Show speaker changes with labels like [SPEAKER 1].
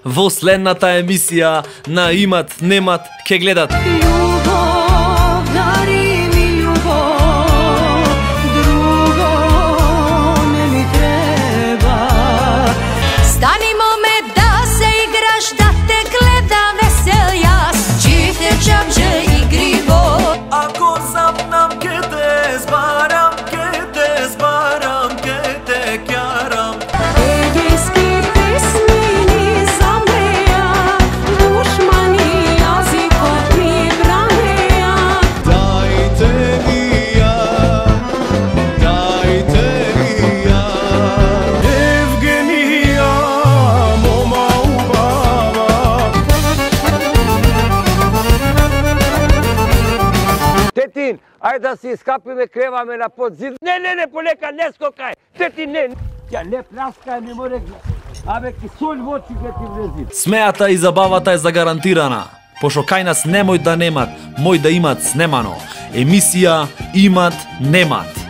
[SPEAKER 1] во следната емисија на Имат, немат, ке гледат.
[SPEAKER 2] Љубов, дари ми љубов, друго не ми треба. Стани момент да се играш, да те гледа весел јас, чифте чамџе игриво.
[SPEAKER 1] Ако запнам ке те збарам, ке те збарам, ке те кјарам.
[SPEAKER 2] Егејски песни ни замреја, душмани јазикот ми бранеја.
[SPEAKER 1] Дајте ми ја, дајте ми ја. Евгенија, мома убава.
[SPEAKER 3] Тетин, ајде да се искапиме, креваме на подзид. Не, полека, не скокај. Тетин, не. Ја не пляскај ми море. Абе, кисоль во очи ке ти влези.
[SPEAKER 1] Смејата и забавата е загарантирана. Пошто кај нас немој да немат, мој да имат снемано. Емисија Имат, немат.